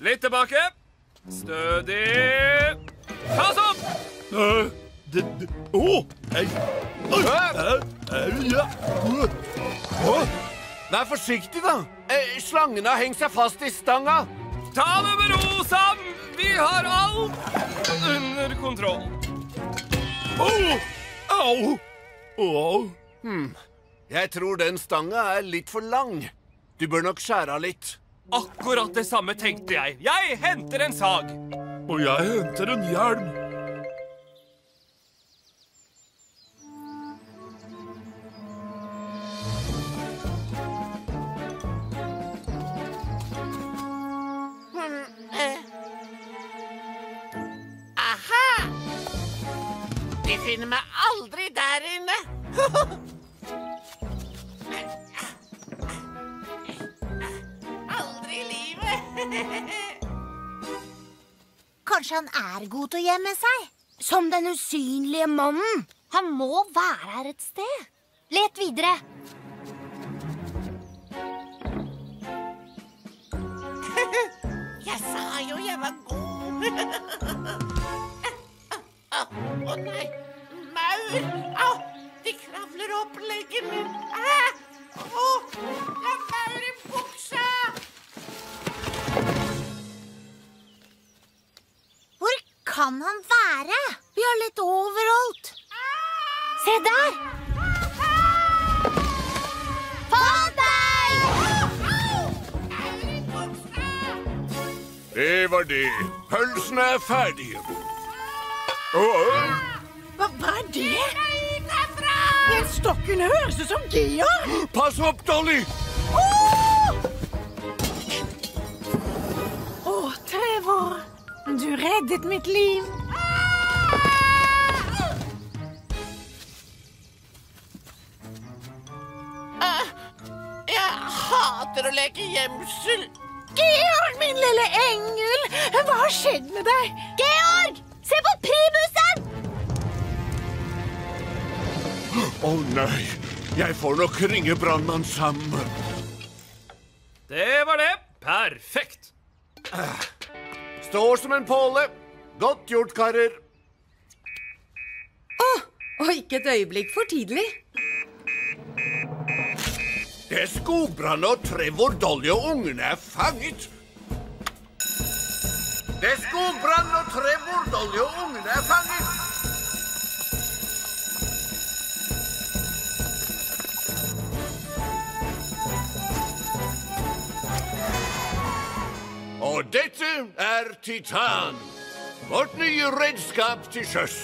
Litt tilbake. Stødig. Tas opp! Vær forsiktig da. Slangen har hengt seg fast I stanga. Ta det med ro, Sam. Vi har alt under kontroll. Jeg tror den stanga litt for lang. Du bør nok skjære av litt. Akkurat det samme tenkte jeg. Jeg henter en sag. Og jeg henter en hjelm. Aha! De finner meg aldri der inne. Aldri I livet. Kanskje han god til å gjemme seg? Som den usynlige mannen. Han må være her et sted. Let videre. Jeg sa jo jeg var god. Å nei, maur. Au, de kravler opp leggen min. La maur I buksa. Hvor kan han være? Vi har lett overalt. Se der! Fant deg! Det var det. Pølsene ferdige. Hva det? Den stokken høres ut som Georg. Pass opp, Dolly! Trevor, du reddet mitt liv. Jeg hater å leke gjemsel. Georg, min lille engel. Hva har skjedd med deg? Georg, se på primusen! Nei, jeg får nok ringe brannmann Sam. Det var det. Perfekt. Står som en påle. Godt gjort, karer. Og ikke et øyeblikk for tidlig. Det skogbrann og Trevor, Dolly og ungene fanget. Det skogbrann og Trevor, Dolly og ungene fanget. Og dette Titan. Vårt nye redskap til sjøs.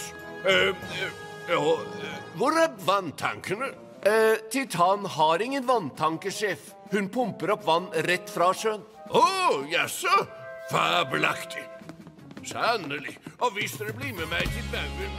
Hvor vanntankene? Titan har ingen vanntanker, sjef. Hun pumper opp vann rett fra sjøen. Jaså? Fabelaktig. Sannelig. Og hvis dere blir med meg til baugen...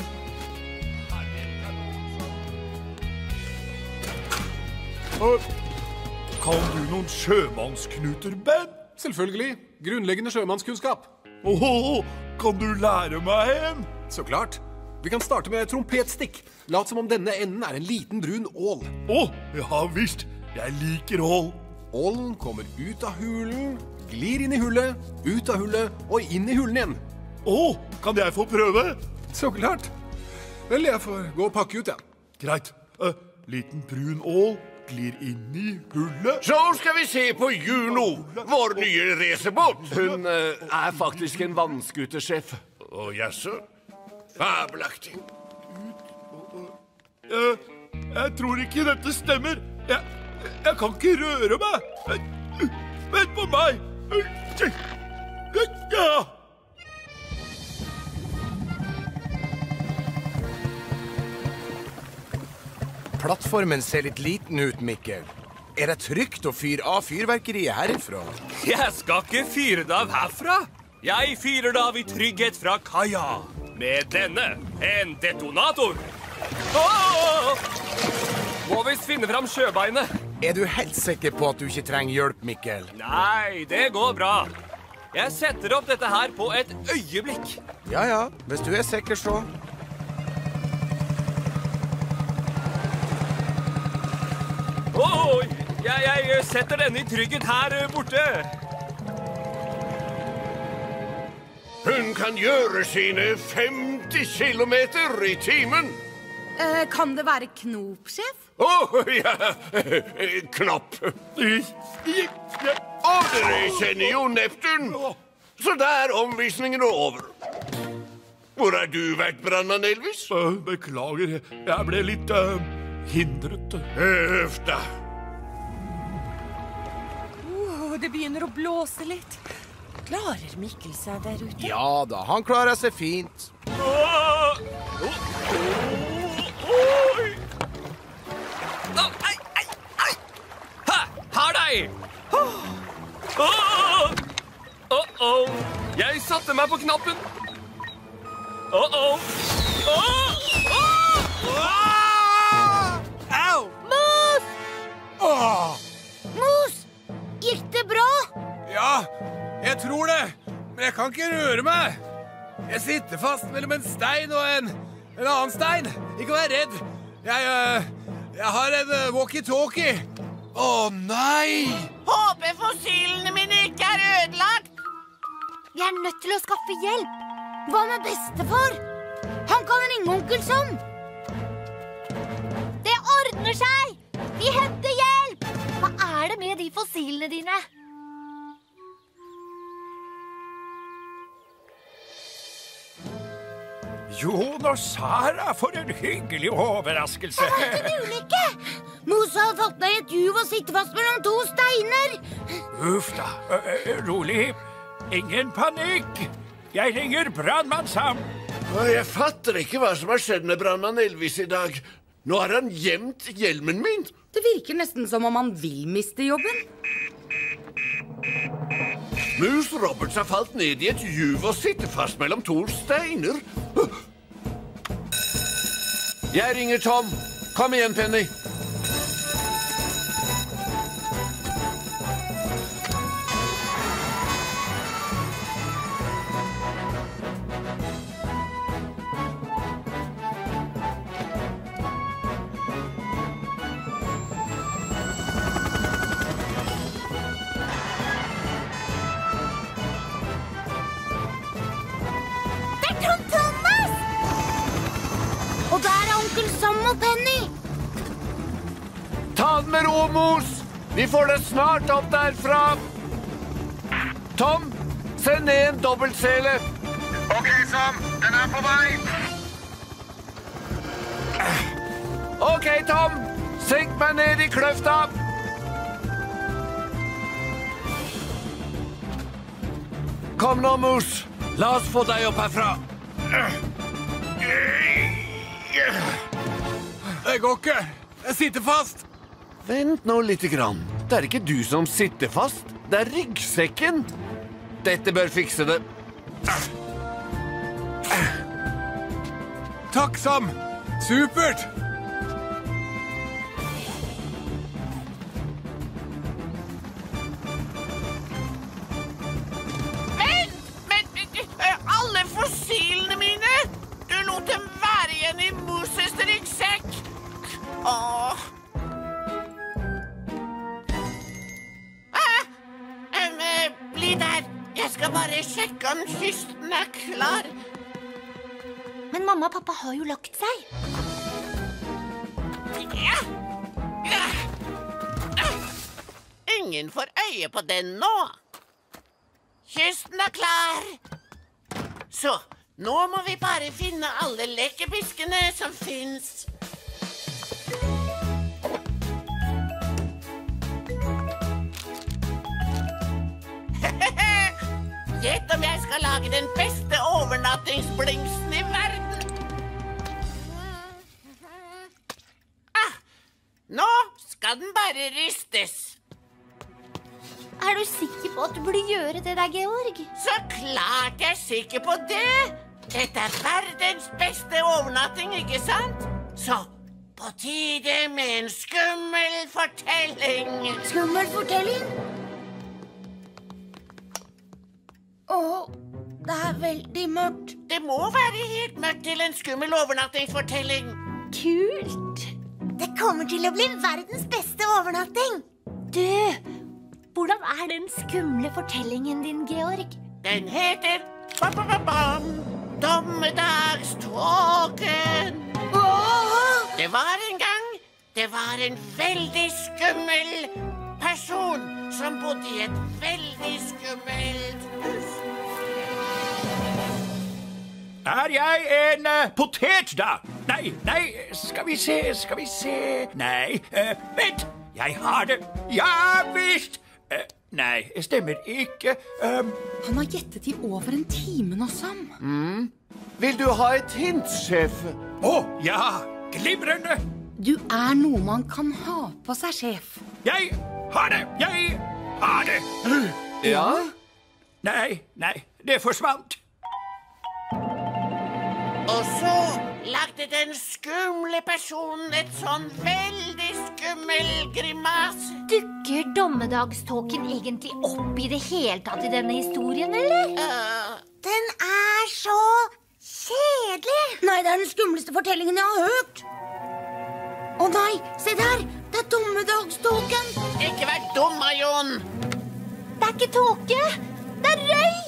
Kan du noen sjømannsknuter, Ben? Selvfølgelig. Grunnleggende sjømannskunnskap. Kan du lære meg en? Så klart. Vi kan starte med trompetstikk. Lat som om denne enden en liten brun ål. Ja visst. Jeg liker ål. Ålen kommer ut av hulen, glir inn I hullet, ut av hullet og inn I hulen igjen. Kan jeg få prøve? Så klart. Vel, jeg får gå og pakke ut, ja. Greit. Liten brun ål glir inn I hullet. Så skal vi se på Juno, vår nye racerbåt. Hun faktisk en vannskutersjef. Jaså? Fabelaktig. Jeg tror ikke dette stemmer. Jeg kan ikke røre meg. Vent på meg. Plattformen ser litt liten ut, Mikkel. Det trygt å fyre av fyrverkeriet herifra? Jeg skal ikke fyre det av herfra. Jeg fyrer det av I trygghet fra kaja. Med denne, en detonator. Må visst finne fram sjøbeinet. Du helt sikker på at du ikke trenger hjelp, Mikkel? Nei, det går bra. Jeg setter opp dette her på et øyeblikk. Ja, hvis du sikker så. Jeg setter denne I trygghet her borte. Hun kan gjøre sine 50 kilometer i timen. Kan det være knop, sjef? Ja, knapp. Og dere kjenner jo Neptun, så der omvisningen er over. Hvor har du vært, brandmann Elvis? Beklager, jeg ble litt hindret. Øff da. Det begynner å blåse litt. Klarer Mikkel seg der ute? Ja da, han klarer seg fint. Her deg! Jeg satte meg på knappen. Au! Mus! Gikk det bra? Ja, jeg tror det. Men jeg kan ikke røre meg. Jeg sitter fast mellom en stein og en annen stein. Ikke vær redd. Jeg har en walkie-talkie. Å, nei! Håper fossilene mine ikke er ødelagt. Vi er nødt til å skaffe hjelp. Hva med bestefar? Han kan ringe onkel Sam. Det ordner seg. Vi henter hjelp. Hva er det med de fossilene dine? Jon og Sara, for en hyggelig overraskelse. Det var ikke en ulykke. Mus har fått ned et juv og sitter fast mellom 2 steiner. Uff da, rolig. Ingen panikk. Jeg ringer brandmann Sam. Jeg fatter ikke hva som har skjedd med brandmann Elvis i dag. Nå har han gjemt hjelmen min. Det virker nesten som om han vil miste jobben. Mus Roberts har falt ned i et juv og sitter fast mellom 2 steiner. Jeg ringer Tom. Kom igjen, Penny. Ta den med ro, Mus. Vi får det snart opp derfra. Tom, send ned en dobbeltsele. Ok, Sam. Den er på vei. Ok, Tom. Senk meg ned i kløfta. Kom nå, Mus. La oss få deg opp herfra. Det går ikke. Jeg sitter fast. Vent nå litt grann. Det er ikke du som sitter fast. Det er ryggsekken. Dette bør fikse det. Takk, Sam. Supert. Men alle fossilene mine! Du lot dem være igjen i Moses ryggsekk. Åh. Bli der. Jeg skal bare sjekke om kysten er klar. Men mamma og pappa har jo lagt seg. Ingen får øye på den nå. Kysten er klar. Så, nå må vi bare finne alle lekefiskene som finnes. Gjett om jeg skal lage den beste overnattingsblingsen i verden. Nå skal den bare ristes. Er du sikker på at du burde gjøre det der, Georg? Så klart jeg er sikker på det. Dette er verdens beste overnatting, ikke sant? Så på tide med en skummel fortelling. Skummel fortelling? Åh, det er veldig mørkt. Det må være helt mørkt til en skummel overnattingsfortelling. Kult. Det kommer til å bli verdens beste overnatting. Du, hvordan er den skumle fortellingen din, Georg? Den heter Dommedagståken. Det var en veldig skummel person som bodde i et veldig skummelt hus. Er jeg en potet, da? Nei, skal vi se. Nei, vent, jeg har det. Ja, visst. Nei, stemmer ikke. Han har gjettet i over en time nå, Sam. Vil du ha et hint, sjef? Ja, glimrende. Du er noe man kan ha på seg, sjef. Jeg har det. Ja? Nei, det forsvant. Og så lagde den skumle personen et sånn veldig skummel grimase. Dukker dommedagståken egentlig opp i det hele tatt i denne historien, eller? Den er så kjedelig. Nei, det er den skumleste fortellingen jeg har hørt. Å nei, se der, det er dommedagståken. Ikke vær dum, Jon. Det er ikke tåke, det er røyk.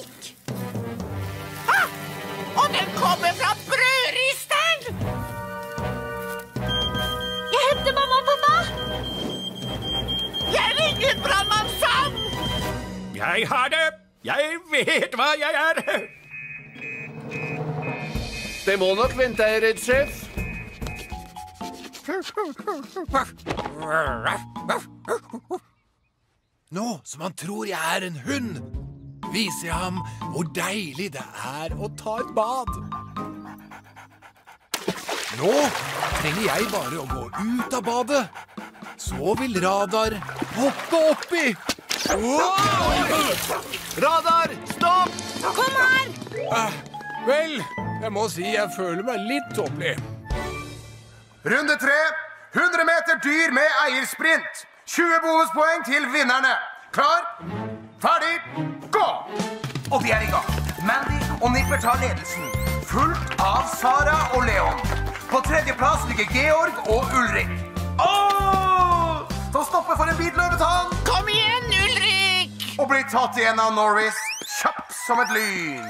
Og den kommer fra brødristeren! Jeg henter mamma og pappa! Jeg ringer brannmann Sam! Jeg har det. Jeg vet hva jeg er. Det må nok vente, jeg er redd, sjef. Nå som han tror jeg er en hund, viser jeg ham hvor deilig det er å ta et bad. Nå trenger jeg bare å gå ut av badet. Så vil Radar hoppe oppi. Radar, stopp! Kom her! Vel, jeg må si jeg føler meg litt tåpelig. Runde 3. 100 meter dyr med eiersprint. 20 bonuspoeng til vinnerne. Klar, ferdig, gå! Og de er i gang. Mandy og Nipper tar ledelsen, fulgt av Sara og Leon. På tredje plass ligger Georg og Ulrik. Så stopper for en bit løvetann. Kom igjen, Ulrik! Og blir tatt igjen av Norris, kjapp som et lyn.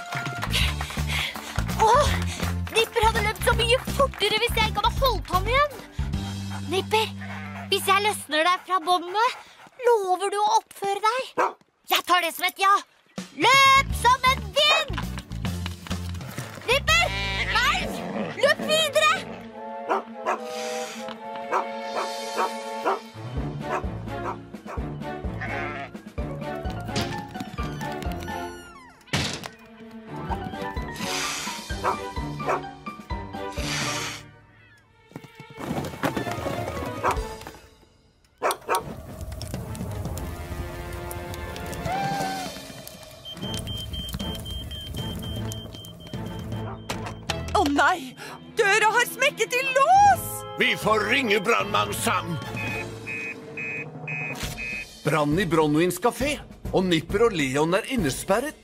Nipper hadde løpt så mye fortere hvis jeg ikke hadde holdt ham igjen. Nipper, hvis jeg løsner deg fra båndet, lover du å oppføre deg? Jeg tar det som et ja. Løp som en vind! Nipper! Nei! Løp videre! Å nei, døra har smekket i lås! Vi får ringe brannmann Sam. Brann i Bronwins kafé, og Nipper og Leon er innesperret.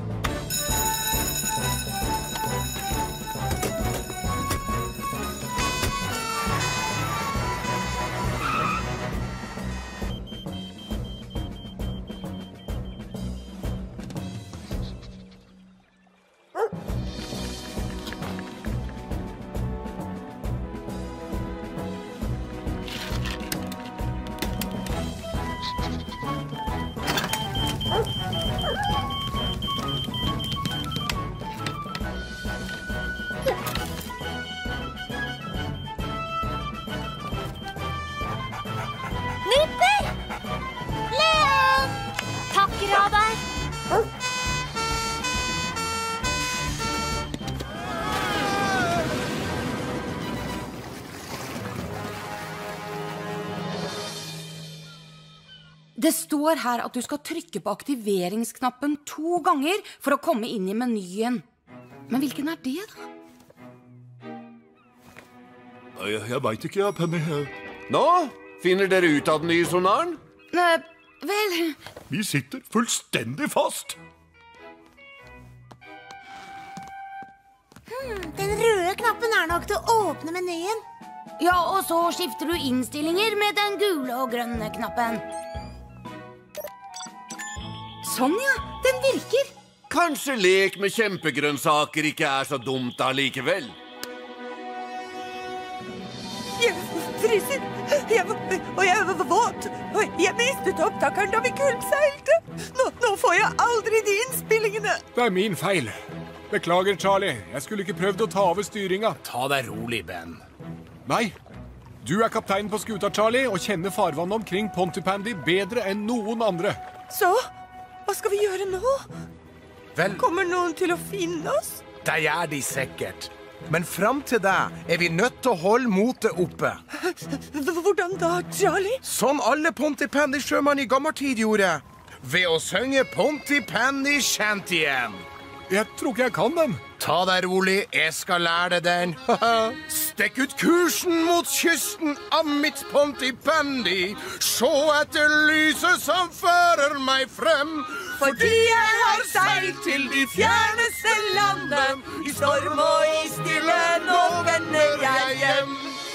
Nipper! Leon! Takk, Radar. Det står her at du skal trykke på aktiveringsknappen 2 ganger for å komme inn i menyen. Men hvilken er det, da? Jeg vet ikke, Penny. Nå finner dere ut av den nye sonaren? Vel... Vi sitter fullstendig fast. Den røde knappen er nok til å åpne menyen. Ja, og så skifter du innstillinger med den gule og grønne knappen. Sånn, ja. Den virker. Kanskje lek med kjempegrønnsaker ikke så dumt allikevel. Jeg fryser, og jeg var våt, og jeg mistet opptakeren da vi kullseilte. Nå får jeg aldri de innspillingene. Det min feil. Beklager, Charlie. Jeg skulle ikke prøvd å ta over styringa. Ta deg rolig, Ben. Nei. Du kapteinen på skuta, Charlie, og kjenner farvannet omkring Pontypandy bedre enn noen andre. Så, hva skal vi gjøre nå? Vel, kommer noen til å finne oss? det de sikkert. Men frem til det vi nødt til å holde motet oppe. Hvordan da, Charlie? Som alle Pontypandy-sjømann i gammeltid gjorde. Ved å synge Pontypandy Shantien. Jeg tror ikke jeg kan den. Ta deg rolig, jeg skal lære deg den. Stekk ut kursen mot kysten av mitt Pontypandy. Se etter lyset som fører meg frem. Fordi jeg har seilt til de fjerneste landene. I storm og i stille, nå vender jeg hjem.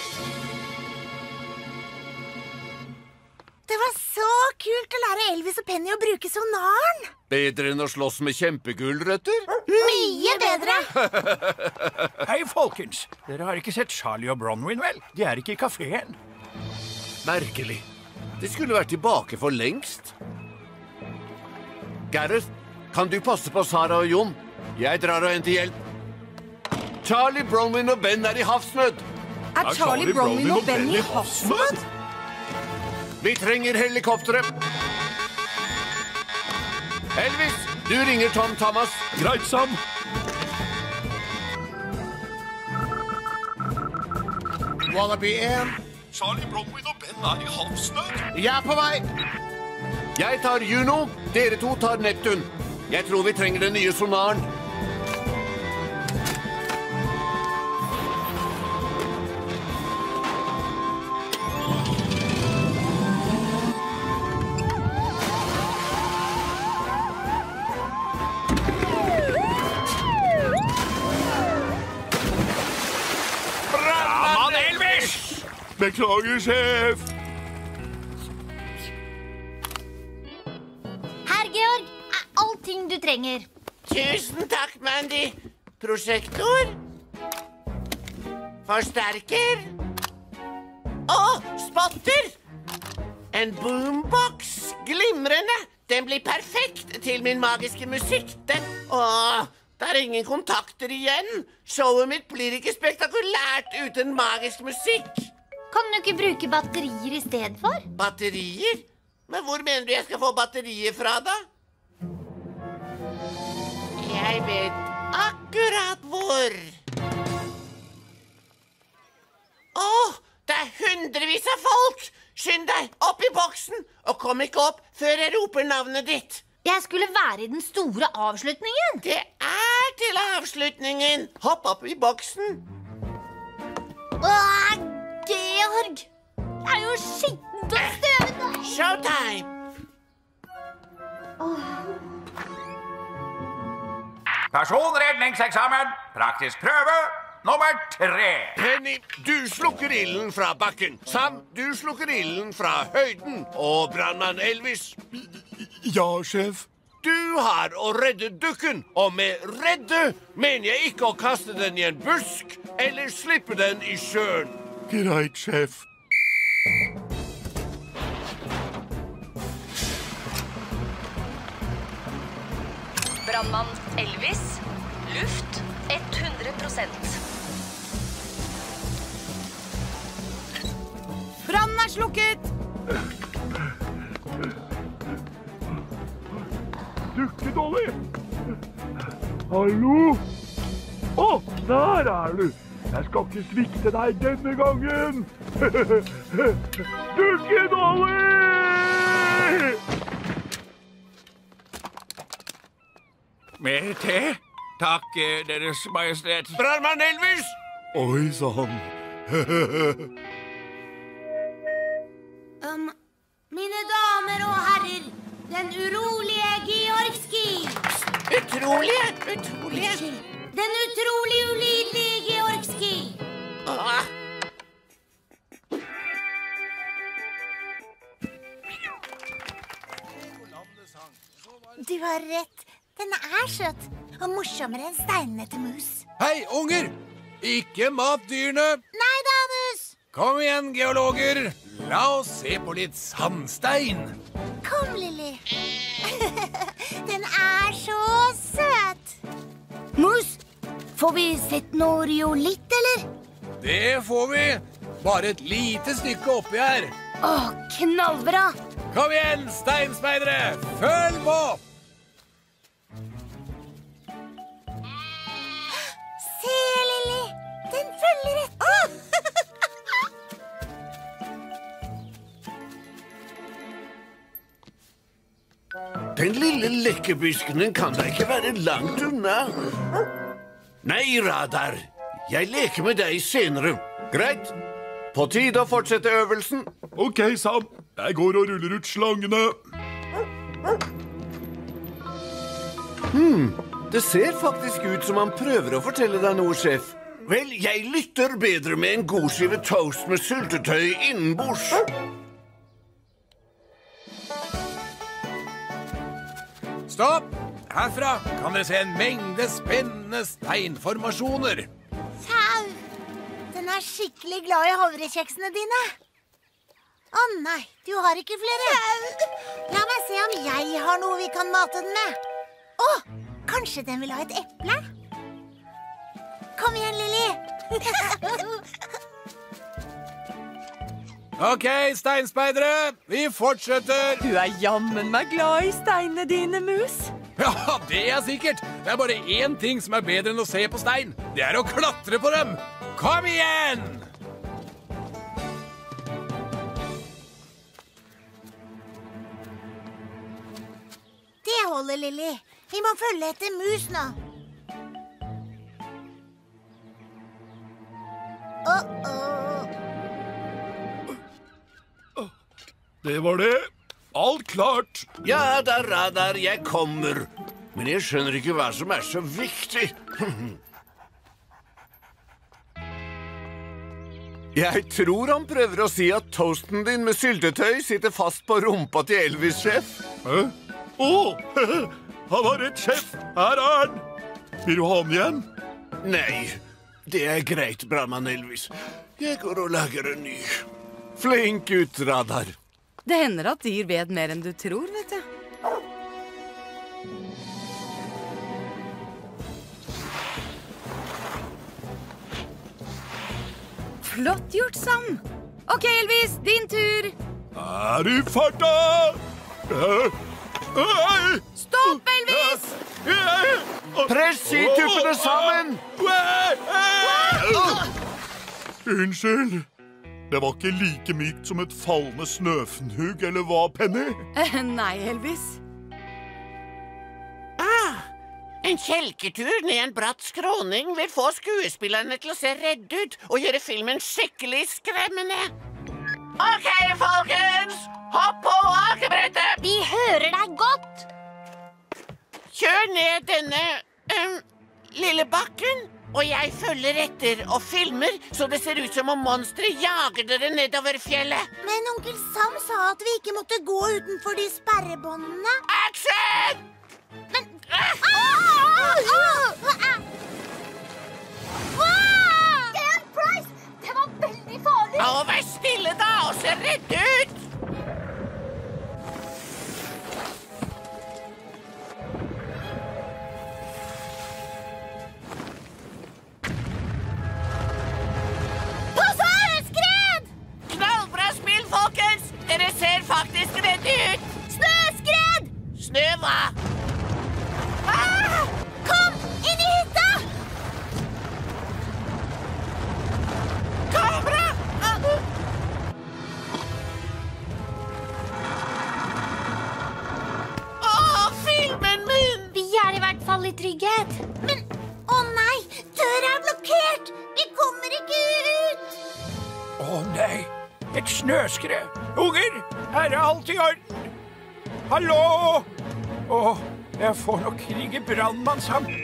Det var så kult å lære Elvis og Penny å bruke sonaren. Bedre enn å slåss med kjempegulrøtter? Mye bedre. Hei, folkens. Dere har ikke sett Charlie og Bronwyn, vel? De ikke i kaféen. Merkelig. De skulle vært tilbake for lengst. Gareth, kan du passe på Sarah og Jon? Jeg drar og henter hjelp. Charlie, Bronwyn og Ben i havsnød. Charlie, Bronwyn og Ben i havsnød? Vi trenger helikoptere. Elvis, du ringer Tom Thomas. Greit, Sam. Wallaby 1. Charlie, Bronwyn og Ben i havsnød. Jeg på vei. Jeg tar Juno, dere to tar Neptun. Jeg tror vi trenger den nye sonaren. Beklager, sjef. Her, Georg, allting du trenger. Tusen takk, Mandy. Prosjektor. Forsterker. Spotter. En boombox. Glimrende. Den blir perfekt til min magiske musikk. Det ingen kontakter igjen. Showet mitt blir ikke spektakulært uten magisk musikk. Kan du ikke bruke batterier i stedet for? Batterier? Men hvor mener du jeg skal få batterier fra, da? Jeg vet akkurat hvor. Det hundrevis av folk! Skynd deg, opp i boksen, og kom ikke opp før jeg roper navnet ditt. Jeg skulle være i den store avslutningen. Det til avslutningen. Hopp opp i boksen. Georg, det jo skittent og støvende. Showtime. Personredningseksamen, praktisk prøve, nummer 3. Penny, du slukker ilden fra bakken. Sam, du slukker ilden fra høyden. Og brannmann Elvis. Ja, sjef. Du har å redde dukken, og med redde mener jeg ikke å kaste den i en busk eller slippe den i sjøen. Greit, sjef. Brandmann Elvis. Luft 100%. Brannen slukket! Dukkedolly! Hallo? Der du! Jeg skal ikke svikte deg denne gangen! Dukkedolly! Med te? Takk, Deres Majestet. Brannmann Elvis! Oi, sann. Mine damer og herrer, den urolige Georgski. Utrolige. Den utrolig ulydige Georgski. Du har rett. Den er søt, og morsommere enn steinene til mus. Hei, unger! Ikke mat dyrene! Nei, Danus! Kom igjen, geologer! La oss se på litt sandstein. Kom, Lily. Den er så søt. Mus, får vi sett noe ryolitt, eller? Det får vi. Bare et lite stykke oppi her. Åh, knallbra. Kom igjen, steinspeidere! Følg på! Se, Lily. Den følger etter. Den lille lekkerbisken kan da ikke være langt unna. Nei, Radar. Jeg leker med deg senere. Greit. På tide å fortsette øvelsen. Ok, Sam. Jeg går og ruller ut slangene. Det ser faktisk ut som han prøver å fortelle deg noe, sjef. Vel, jeg lytter bedre med en god skive toast med syltetøy innenbords. Stopp! Herfra kan dere se en mengde spennende steinformasjoner. Sau. Den er skikkelig glad i havrekjeksene dine. Å nei, du har ikke flere. La meg se om jeg har noe vi kan mate den med. Å, kanskje den vil ha et eple? Kom igjen, Lily. Ok, steinspeidere, vi fortsetter. Du er jammen meg glad i steinene dine, mus. Ja, det er sikkert. Det er bare én ting som er bedre enn å se på stein. Det er å klatre på dem. Kom igjen! Det holder, Lily. Vi må følge etter mus nå. Det var det. Alt klart. Ja da, Radar, jeg kommer. Men jeg skjønner ikke hva som er så viktig. Jeg tror han prøver å si at toasten din med syltetøy sitter fast på rumpa til Elvis, sjef. Hæ? Han har rett, sjef. Her er han. Vil du ha den igjen? Nei, det er greit, brannmann Elvis. Jeg går og lager en ny. Flink ut, Radar. Det hender at dyr vet mer enn du tror, vet du. Flott gjort, Sam. Ok, Elvis, din tur. Er i farta! Stopp, Elvis! Press i tuppene sammen! Unnskyld. Det var ikke like mykt som et fallende snøfnugg, eller hva, Penny? Nei, Elvis. En kjelketur ned en bratt skråning vil få skuespillerne til å se redd ut og gjøre filmen skikkelig skremmende. Ok, folkens! Hopp på akebrettet! Vi hører deg godt. Kjør ned denne lille bakken, og jeg følger etter og filmer så det ser ut som om monsteret jager dere nedover fjellet. Men onkel Sam sa at vi ikke måtte gå utenfor de sperrebåndene. Action! Men... Price, det var veldig farlig. Å, vær stille da, og se redd ut! Knallbra spill, folkens! Dere ser faktisk redde ut! Snøskred! Snø hva? Kom, inn i hytta! Kamera! Filmen min! Vi er i hvert fall i trygghet. Men, å nei, døra er blokkert! Vi kommer ikke ut! Å nei, et snøskred. Unger, her er alt i orden. Hallo! Jeg får nok ringe brannmann sammen.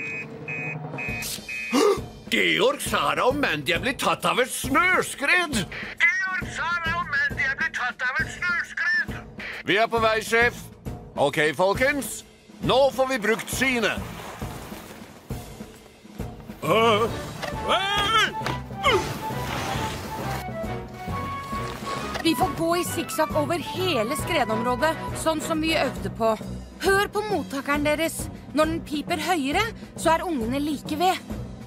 Georg, Sara og Mandy er blitt tatt av et snøskred. Vi er på vei, sjef. Ok, folkens. Nå får vi brukt skiene. Vi får gå i sikksakk over hele skredområdet, sånn som vi øvde på. Hør på mottakeren deres. Når den piper høyere, så er ungene like ved.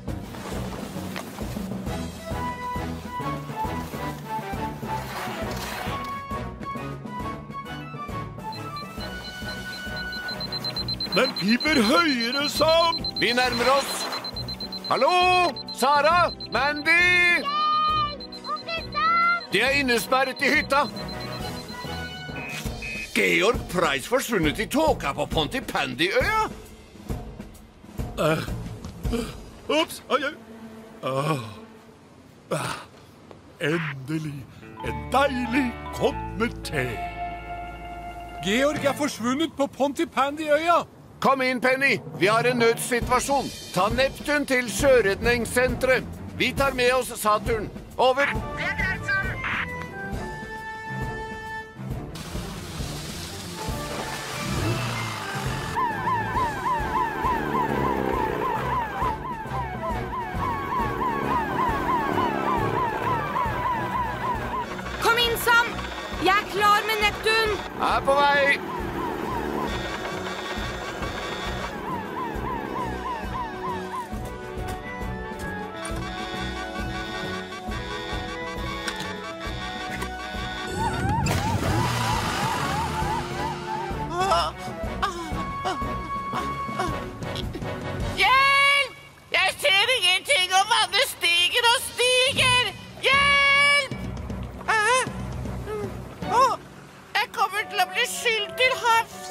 Den piper høyere, Sam! Vi nærmer oss. Hallo? Sara? Mandy? De er innesperret i hytta. Georg Price forsvunnet i tåka på Pontypandyøya. Ups, endelig en deilig kopp med te. Georg er forsvunnet på Pontypandyøya. Kom inn, Penny. Vi har en nødsituasjon. Ta Neptun til sjøredningssenteret. Vi tar med oss Saturn. Over. Det er greit, Sam. Kom inn, Sam! Jeg er klar med Neptun! Er på vei. Hjelp! Jeg ser ingenting, og vannet stiger og stiger! Hjelp! Jeg kommer til å bli skylt til havs.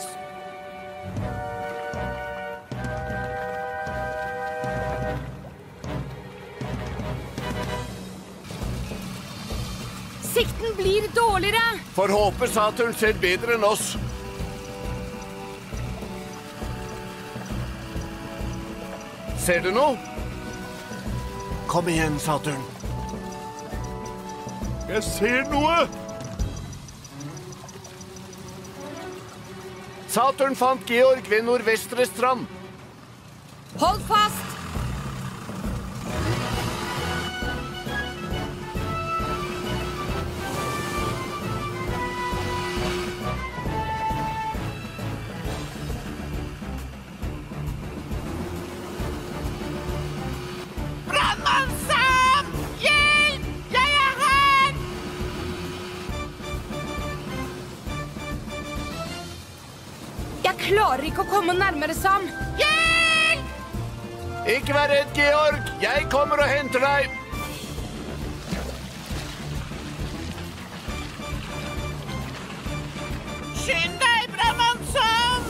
Sikten blir dårligere. For håper Saturn ser bedre enn oss. Ser du noe? Kom igjen, Saturn. Jeg ser noe. Saturn fant Georg ved nordvestre strand. Hold fast! Brannmann Sam! Hjelp! Jeg er her! Jeg klarer ikke å komme nærmere, Sam. Hjelp! Ikke vær redd, Georg. Jeg kommer og henter deg. Skynd deg, brannmann Sam!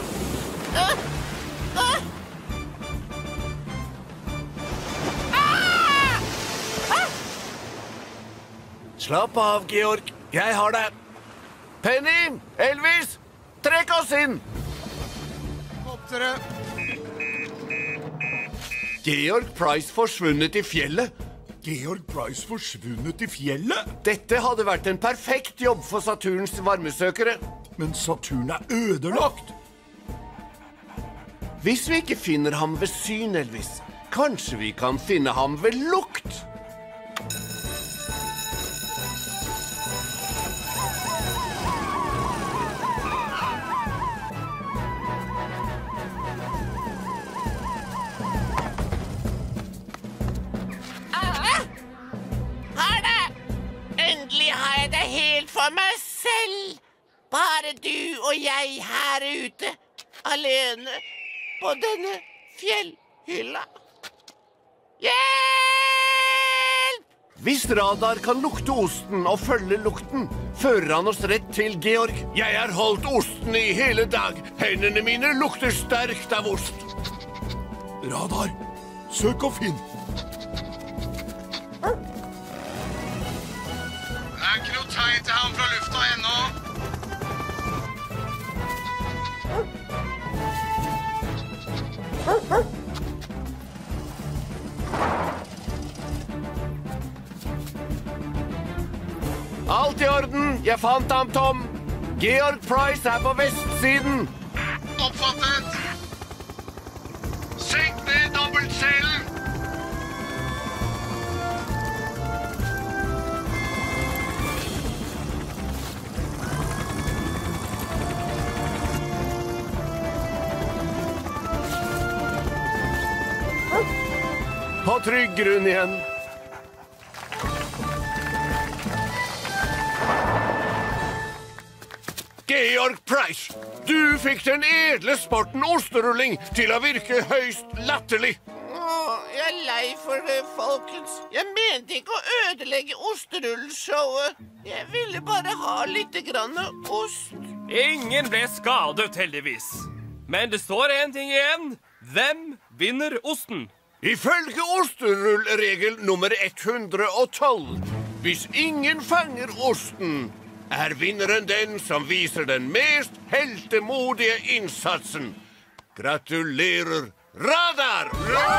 Slapp av, Georg. Jeg har deg. Penny, Elvis, trekk oss inn. Georg Price forsvunnet i fjellet. Georg Price forsvunnet i fjellet? Dette hadde vært en perfekt jobb for Saturns varmesøkere. Men Saturn er ødelagt. Hvis vi ikke finner ham ved syn, Elvis, kanskje vi kan finne ham ved lukt. Endelig har jeg det helt for meg selv. Bare du og jeg her ute, alene på denne fjellhylla. Hjelp! Hvis radar kan lukte osten og følge lukten, fører han oss rett til Georg. Jeg har holdt osten i hele dag. Hendene mine lukter sterkt av ost. Radar, søk og finn. Det er ikke noe tegn til ham fra lufta ennå. Alt i orden. Jeg fant ham, Tom. Georg Price er på vestsiden. Oppfattet. På trygg grunn igjen. Georg Price, du fikk den edle sporten osterulling til å virke høyst latterlig. Jeg er lei for det, folkens. Jeg mente ikke å ødelegge osterullshowet. Jeg ville bare ha litt grann ost. Ingen ble skadet, heldigvis. Men det står en ting igjen. Hvem vinner osten? Ifølge osterullregel nummer 112. Hvis ingen fanger osten, er vinneren den som viser den mest heltemodige innsatsen. Gratulerer, Radar!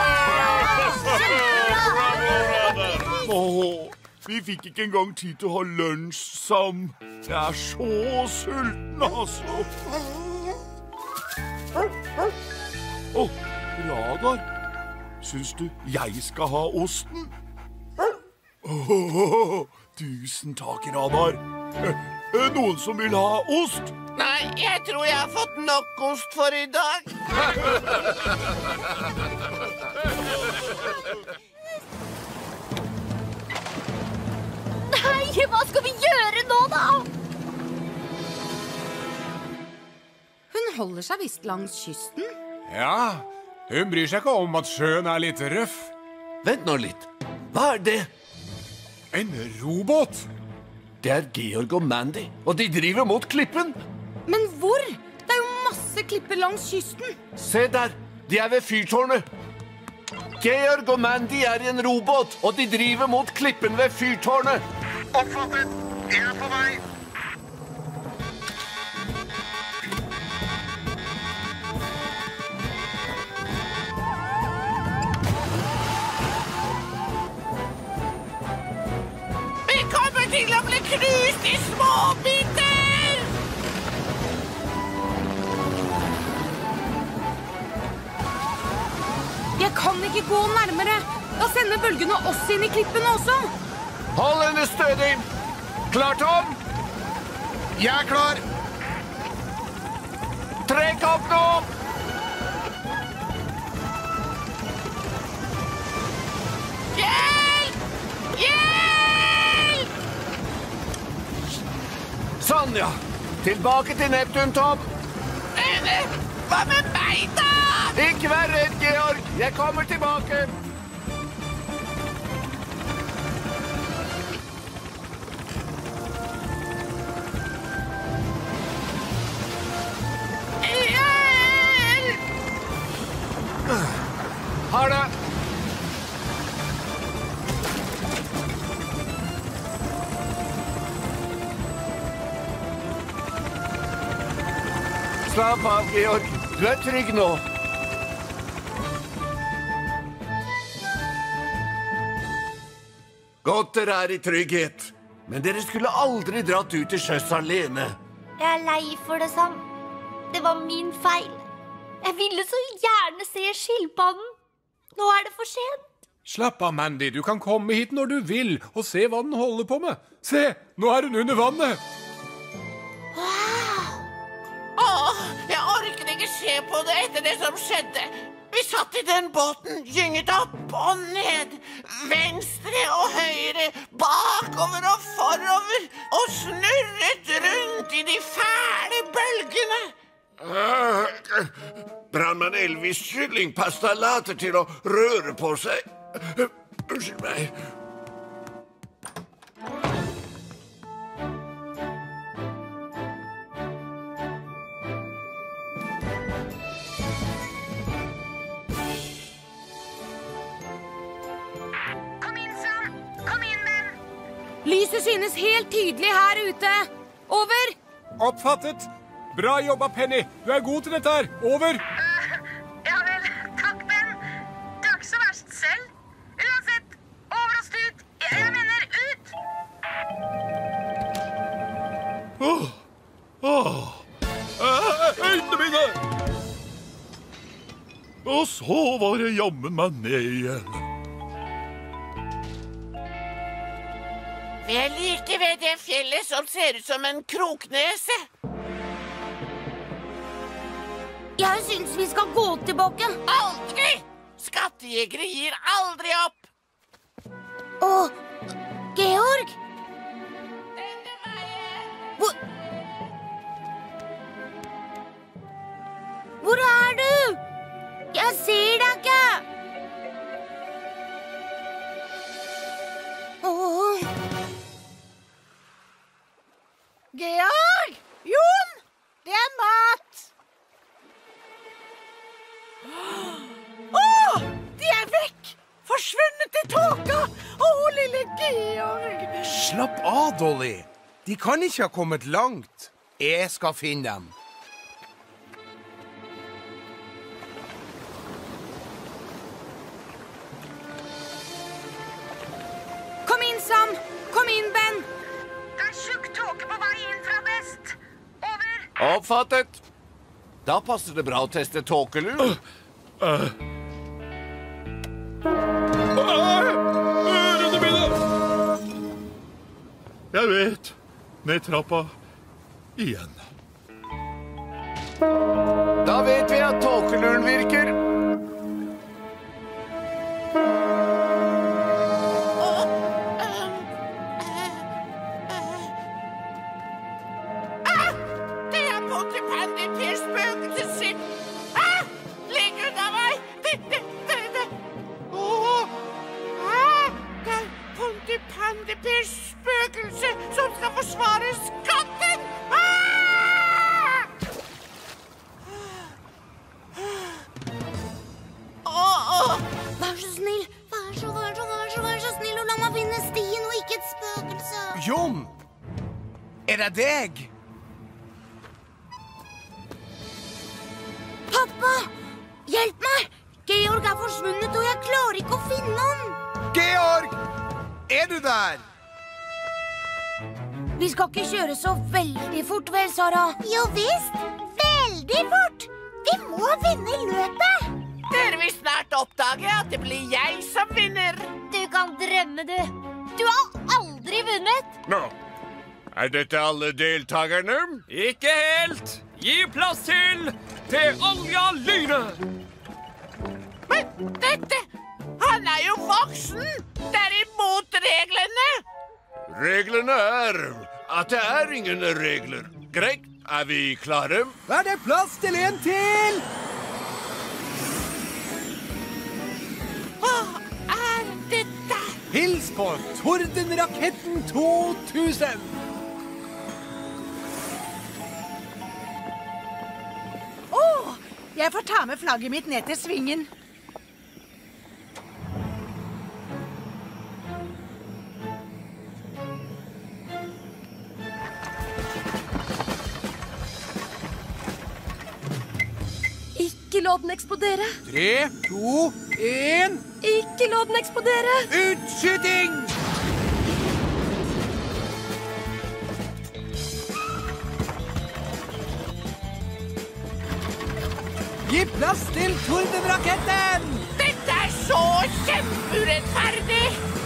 Vi fikk ikke engang tid til å ha lunsj, Sam. Jeg er så sulten, altså. Radar. Syns du jeg skal ha osten? Tusen takk, Radar. Noen som vil ha ost? Nei, jeg tror jeg har fått nok ost for i dag. Nei, hva skal vi gjøre nå, da? Hun holder seg visst langs kysten. Ja, hun bryr seg ikke om at sjøen er litt røff. Vent nå litt. Hva er det? En robåt. Det er Georg og Mandy, og de driver mot klippen. Men hvor? Det er jo masse klipper langs kysten. Se der, de er ved fyrtårnet. Georg og Mandy er i en robåt, og de driver mot klippen ved fyrtårnet. Oppfattet. Jeg er på vei. Vi kommer til å bli knust i små biter! Jeg kan ikke gå nærmere. Da sender bølgene oss inn i klippene også. Hold henne stødig. Klar, Tom? Jeg er klar. Trekk opp nå! Hjelp! Hjelp! Sånn, ja. Tilbake til Neptun, Tom. Hva med meg, da? Ikke vær redd, Georg. Jeg kommer tilbake. Ha det. Slapp av, Georg. Du er trygg nå. Godt dere er i trygghet. Men dere skulle aldri dratt ut til sjøs alene. Jeg er lei for det, Sam. Det var min feil. Jeg ville så gjerne se skilpadden. Nå er det for sent. Slapp av, Mandy. Du kan komme hit når du vil, og se hva den holder på med. Se, nå er hun under vannet. Jeg orker ikke se på det etter det som skjedde. Vi satt i den båten, gynget opp og ned, venstre og høyre, bakover og forover, og snurret rundt i de fæle bølgene. Brannmann Elvis kyllingpasta later til å røre på seg. Unnskyld meg. Lyset synes helt tydelig her ute. Over. Oppfattet. Bra jobba, Penny. Du er god til dette her. Over. Ja vel. Takk, Ben. Du er ikke så verst selv. Uansett, over og stut. Jeg mener ut. Øynene mine! Og så var det jammen meg ned igjen. Vi er like ved det fjellet som ser ut som en kroknese. Jeg synes vi skal gå tilbake. Aldri! Skattejegere gir aldri opp. Georg? Hvor er du? Jeg ser deg ikke. Georg! Jon! Det er mat! De er vekk! Forsvunnet i tåka! Lille Georg! Slapp av, Dolly. De kan ikke ha kommet langt. Jeg skal finne dem. Kom inn, Sam. Kom inn, Ben. Det er tjukk tåke på vei inn fra vest. Over. Oppfattet. Da passer det bra å teste tåkelur. Ørene mine! Jeg vet. Ned trappa. Igjen. Da vet vi at tåkeluren virker. Det er Ponty Pandy Pirs spøkelsesskip. Legg unna meg! Det er Ponty Pandy Pirs spøkelse som skal forsvare skatten! Vær så snill. Vær så snill og la meg finne stien og ikke et spøkelse. Jon! Er det deg? Pappa! Hjelp meg! Georg er forsvunnet, og jeg klarer ikke å finne han. Georg! Er du der? Vi skal ikke kjøre så veldig fort, vel, Sara? Jo visst. Veldig fort. Vi må vinne løpet. Dere vil snart oppdage at det blir jeg som vinner. Du kan drømme, du. Du har aldri vunnet. Nå, er dette alle deltakerne? Ikke helt. Gi plass til Olja Lyne. Men dette, han er jo voksen. Det er imot reglene. Reglene er at det er ingen regler. Greit, er vi klare? Er det plass til en til? Hva er dette? Hils på Tordenraketten 2000. Jeg får ta med flagget mitt ned til svingen. Ikke la den eksplodere. 3, 2, 1. Ikke la den eksplodere. Utskyting! Gi plass til Tordenraketten! Dette er så kjempeurettferdig!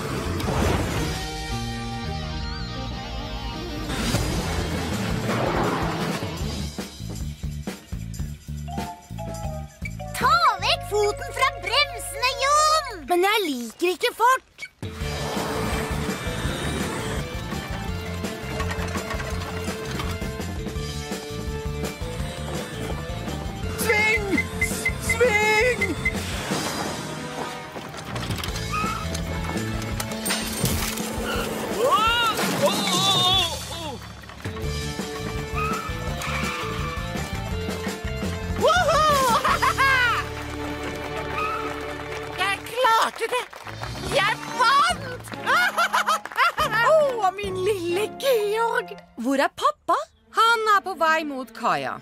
Ta vekk foten fra bremsene, Jon! Men jeg liker ikke fart. Sving! Sving! Jeg klarte det! Jeg vant! Min lille Georg. Hvor er pappa? Han er på vei mot kaia.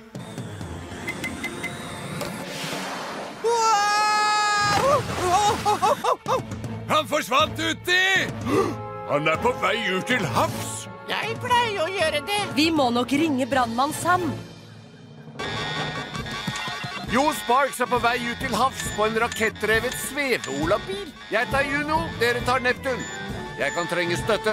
Han forsvant uti! Han er på vei ut til havs. Jeg pleier å gjøre det. Vi må nok ringe brannmann Sam. Jo Sparks er på vei ut til havs på en rakettdrevet sveve-olabil. Jeg tar Juno, dere tar Neptun. Jeg kan trenge støtte.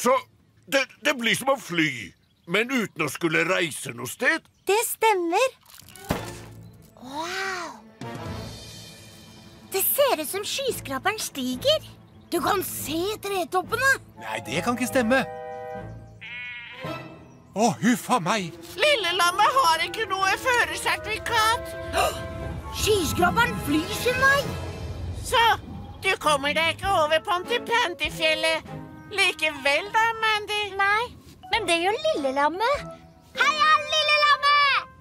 Så det blir som å fly, men uten å skulle reise noe sted? Det stemmer. Wow. Det ser ut som skyskraperen stiger. Du kan se tretoppene. Nei, det kan ikke stemme. Å, huffa meg. Lillelammet har ikke noe førersertifikat. Skyskraperen flyr sin vei. Så, du kommer deg ikke over Pontypandyfjellet likevel da, Mandy? Nei, men det gjør Lillelammet. Heia, Lillelammet!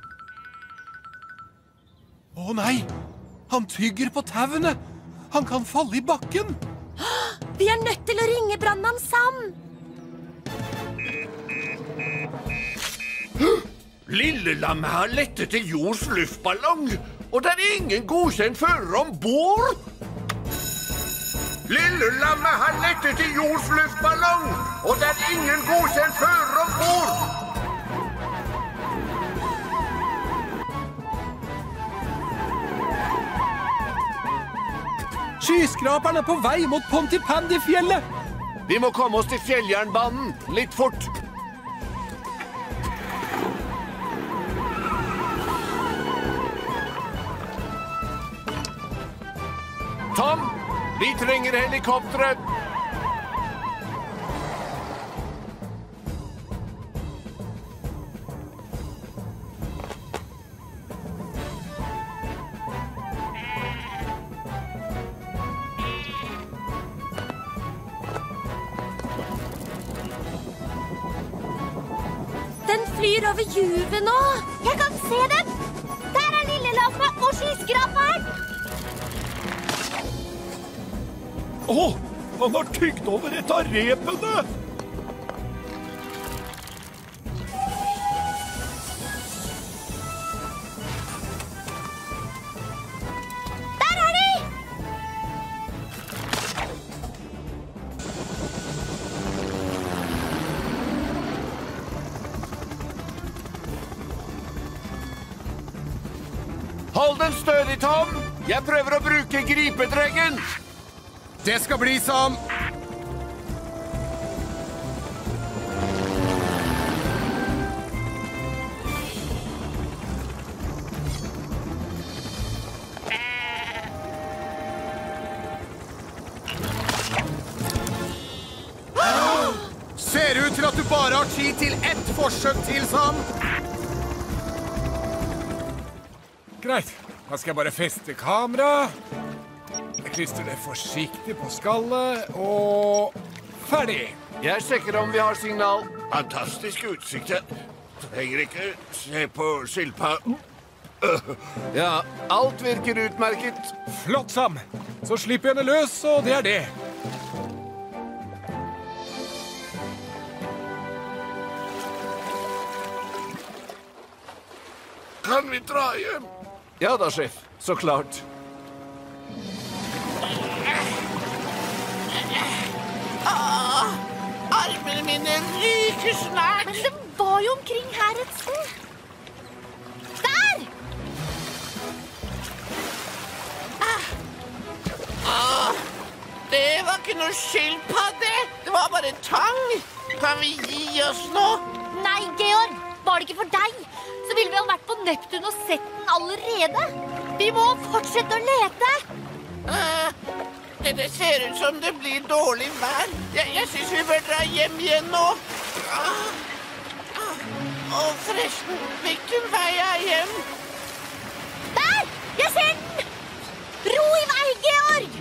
Å nei, han tygger på tauene. Han kan falle i bakken. Vi er nødt til å ringe brannmann Sam. Lillelammet har lettet til jords luftballong, og det er ingen godkjent fører ombord. Lillelammet har lettet til jords luftballong, og det er ingen godkjent fører ombord. Skyskraperen er på vei mot Pontypandyfjellet. Vi må komme oss til fjelljernbanen, litt fort. Tom, vi trenger helikopteret. Den flyr over juvet nå. Jeg kan se den. Der er Lillelammet og skyskraperen. Han har tygd over et av repene! Der er de! Hold den stødig, Tom. Jeg prøver å bruke gripedreggen. Det skal bli som... Ser ut til at du bare har tid til ett forsøk til, Sam. Greit, da skal jeg bare feste kamera. Jeg klistrer det forsiktig på skallet, og ferdig. Jeg sjekker om vi har signal. Fantastisk utsikt. Trenger ikke se på skilpadden. Ja, alt virker utmerket. Flott, Sam. Så slipper jeg henne løs, og det er det. Kan vi dra hjem? Ja da, sjef. Så klart. Armene mine ryker snart. Men det var jo omkring her et sted. Der! Det var ikke noe skilpadde. Det var bare tang. Kan vi gi oss nå? Nei, Georg. Var det ikke for deg, så ville vi ha vært på Neptun og sett den allerede. Vi må fortsette å lete. Det ser ut som det blir dårlig vær. Jeg synes vi bør dra hjem igjen nå. Og forresten, hvilken vei er hjem? Der! Jeg ser den! Ro i vei, Georg!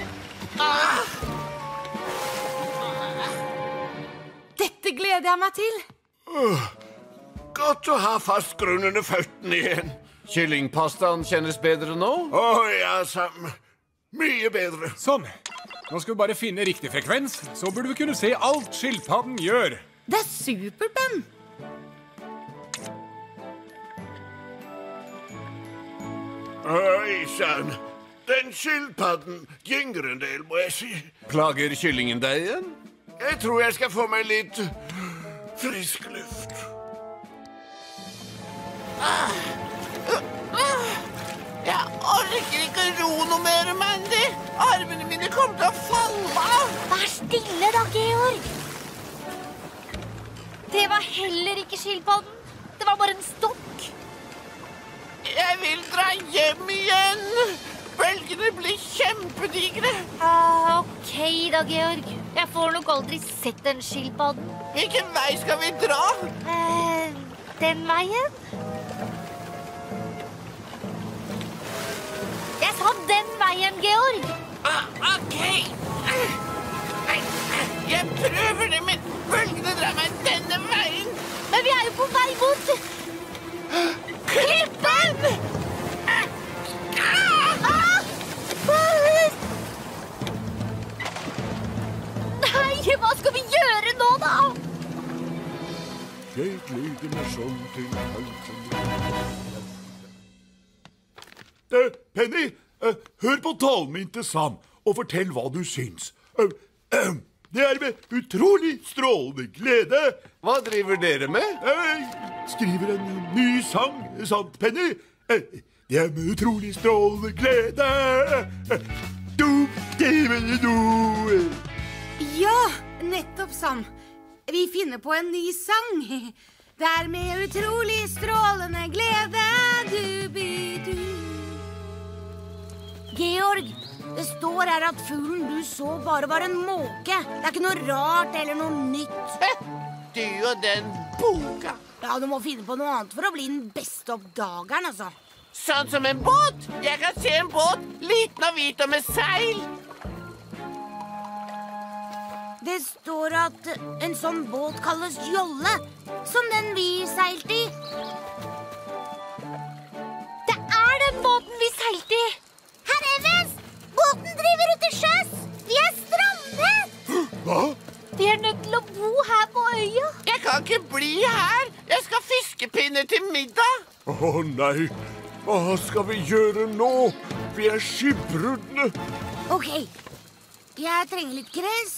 Dette gleder jeg meg til. Godt å ha fast grunn under føttene igjen. Kyllingpastaen kjennes bedre nå? Ja, Sam. Mye bedre. Sånn. Nå skal vi bare finne riktig frekvens, så burde vi kunne se alt skilpadden gjør. Det er supert, Ben. Oi, sann. Den skilpadden gynger en del, må jeg si. Plager kyllingen deg igjen? Jeg tror jeg skal få meg litt frisk luft. Jeg orker ikke ro noe mer, Mandy. Armene mine kommer til å falle av. Vær stille da, Georg. Det var heller ikke skilpadden. Det var bare en stokk. Jeg vil dra hjem igjen. Bølgene blir kjempedigre. Ok da, Georg. Jeg får nok aldri sett en skilpadden. Hvilken vei skal vi dra? Den veien? Jeg sa den veien, Georg. Ok. Jeg prøver det, men bølgene drar meg denne veien. Men vi er jo på vei mot klippen! Nei, hva skal vi gjøre nå, da? Jeg gleder meg sånn til Penny, hør på talen min til Sam, og fortell hva du syns. Det er med utrolig strålende glede. Hva driver dere med? Skriver en ny sang, sant, Penny? Det er med utrolig strålende glede. Ja, nettopp, Sam. Vi finner på en ny sang. Det er med utrolig strålende glede. Du-bi-du. Georg, det står her at fuglen du så bare var en måke. Det er ikke noe rart eller noe nytt. Du og den boka. Ja, du må finne på noe annet for å bli den beste oppdageren, altså. Sånn som en båt. Jeg kan se en båt, liten og hvit og med seil. Det står at en sånn båt kalles jolle, som den vi seilte i. Det er den båten vi seilte i. Herr Evans, båten driver ut til sjøs. Vi er strandet. Hva? Vi er nødt til å bo her på øya. Jeg kan ikke bli her. Jeg skal fiskepinner til middag. Nei, hva skal vi gjøre nå? Vi er skipbrudne. Ok, jeg trenger litt gress.